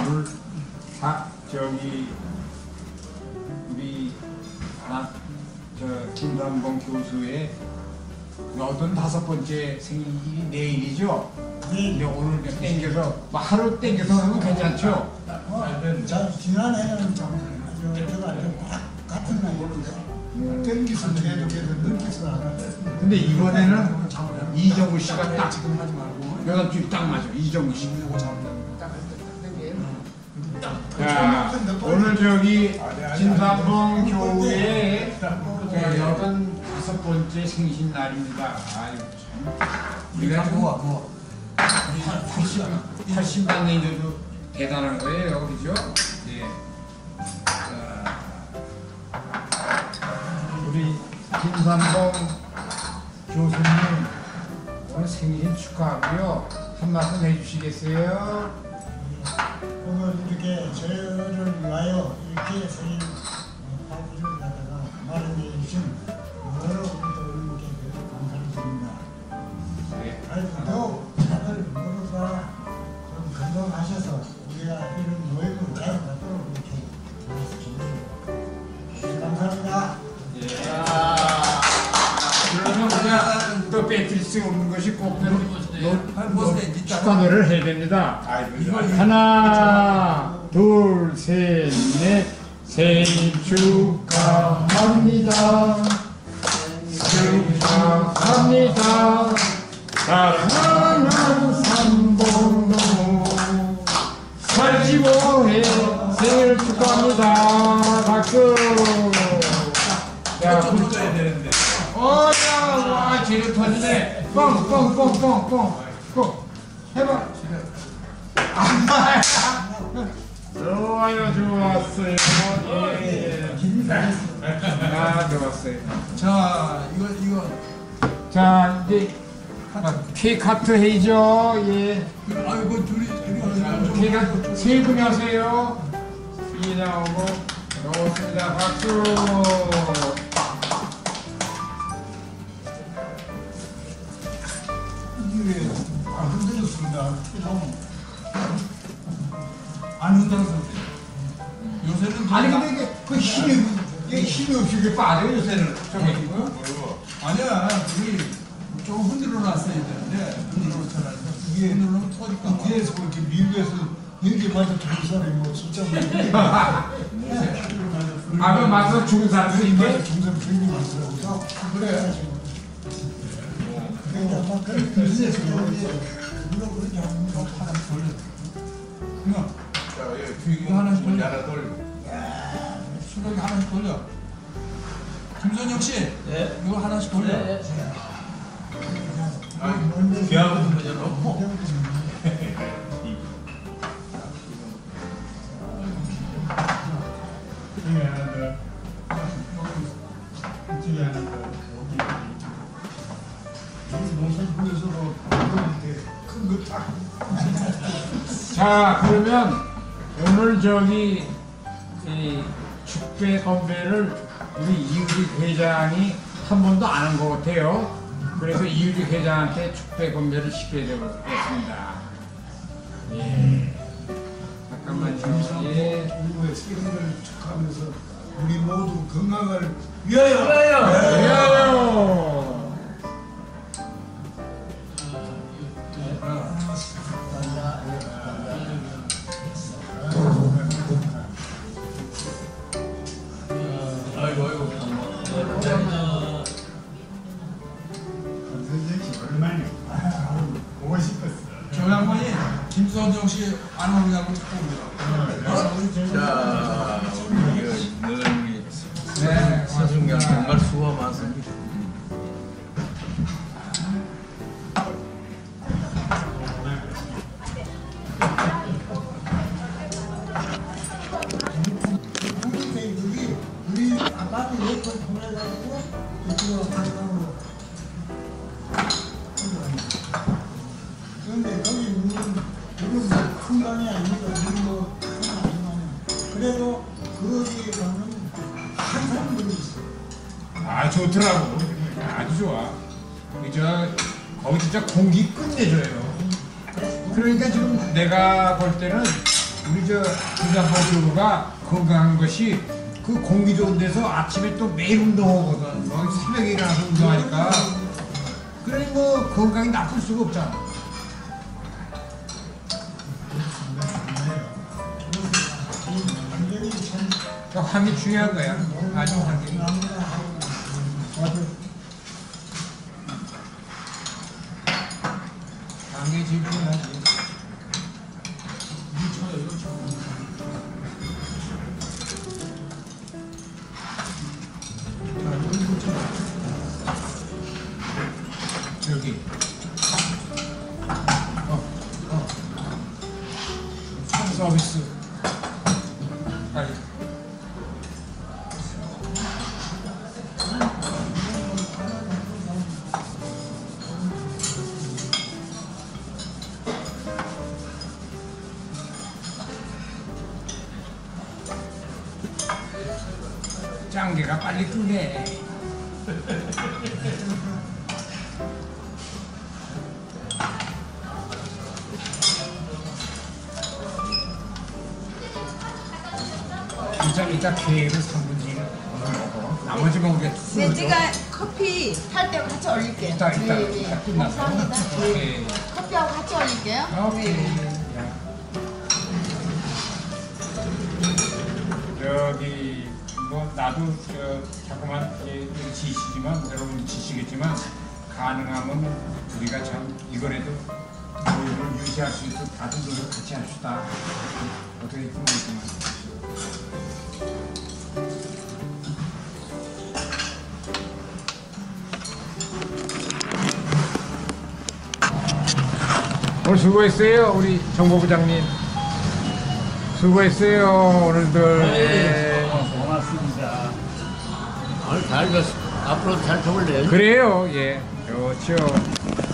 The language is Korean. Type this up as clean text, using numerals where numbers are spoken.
오늘 저기 우리 김삼봉 교수의 85번째 생일이 내일이죠? 근데 오늘 땡겨서 뭐 하루 땡겨서 하면 괜찮죠? 지난해는 제가 같은 날이었는데 땡기서 계속 넘기서 안 하는데 근데 이번에는 이정우 씨가 딱 여덟 줄 딱 맞아. 이정우 씨. 자, 오늘 저기 김삼봉 교회의 85번째 생신 날입니다. 아유 참. 우리가 그거 80만 년인데도 대단한 거예요, 그렇죠? 예. 우리 김삼봉 교수님 오늘 생신 축하하고요. 한 말씀 해주시겠어요? 오늘 이렇게 저를 위하여 이렇게 생일 파티를 갖다가 마련해 주신 여러 분들께 감사를 드립니다. 하여튼 다들 모두가 좀 건강하셔서 우리가 이런 모임을 잘 갖도록 이렇게 감사합니다. 그러면 우리가 또 빼뜨릴 수 없는 것이 꼭 축하 노래를 해야 됩니다. 하나, 둘, 셋, 넷. 생일 축하합니다. 축하합니다. 사랑하는 삼봉노 85회 생일 축하합니다. 박수. 야, 불러야 되는데. 야, 와, 제일 터지네. 뻥. 해봐. 좋아요, 좋았어요. 예. 좋았어요. 자, 이거. 자, 이제 케이크 카트 해야죠. 예. 아이고, 둘이. 케이크 세 분이 하세요. 이 나오고, 좋습니다. 박수. 이게 흔들었습니다. 안 흔들었어요. 요새는. 아니, 근데 이게 그 힘이 없이 이게 빠져요, 요새는. 저기. 아니야, 우리 조금 흔들어 놨어야 되는데, 흔들어 놓잖아. 이게 흔들면 터질까. 뒤에서 이렇게 미국에서 여기 맞아 죽은 사람이 뭐 진짜 그 맞서 죽은 사람들이 있네? 죽은 사람 주인이 많더라고요. 그래. 아마 그런 비즈니스 물론 그렇게 하면 하나씩 돌려. 그냥, 이거 하나씩 돌려. 수력이 하나씩 돌려. 김선영 씨, 이거 하나씩 돌려. 귀하거든 그냥 넣고 자, 그러면 오늘 저기 이 축배 건배를 우리 이우직 회장이 한 번도 안 한 것 같아요. 그래서 이우직 회장한테 축배 건배를 시켜야 되겠습니다. 예. 잠깐만요. 예. 우리의 생일을 축하하면서 우리 모두 건강을 위하여. 위하여. 아이고 오랜만에 보고 싶었어. 저 양반이 김선정 씨 안 오냐고 자꾸 그래요. 자 우리 네, 사중경 정말 수고 많습니다. 우리 아파트 네이버 보내가지고 이쪽으로 한강으로. 그런데 거기 우리는 큰 강이 아니니까 우리 뭐 큰 아니지만 그래도 거기 가면 한 사람들이 있어. 좋더라고. 아주 좋아. 거기 진짜 공기 끝내줘요. 그러니까 지금 내가 볼 때는 우리 저 김장하주가 건강한 것이 그 공기 좋은 데서 아침에 또 매일 운동하거든. 새벽에 일어나서 운동하니까. 그러니 뭐 건강이 나쁠 수가 없잖아. 완전히 참 그러니까 환기 중요한 거야. 아주 환기. 환기 제일 중요하지. 저기. 서비스. 빨리. 짱개가 빨리 끄네. 이따 게를 3분의 1 먹어. 나머지만 우리가 네, 제가 커피 탈 때 같이 올릴게요. 이따 네, 다 끝나서. 감사합니다. 오케이. 커피하고 같이 올릴게요. 오케이. 야. 여기 뭐 나도 자꾸만 지시지만 여러분 지시겠지만 가능하면 우리가 참 이거라도 모임을 유지할 수 있도록 다른 노력 같이 합시다. 어떻게 될지 모르지만. 오늘 수고했어요, 우리 정보부장님. 수고했어요, 오늘들. 네. 고맙습니다. 오늘 잘 앞으로 잘 해볼래요? 그래요, 예. 좋죠.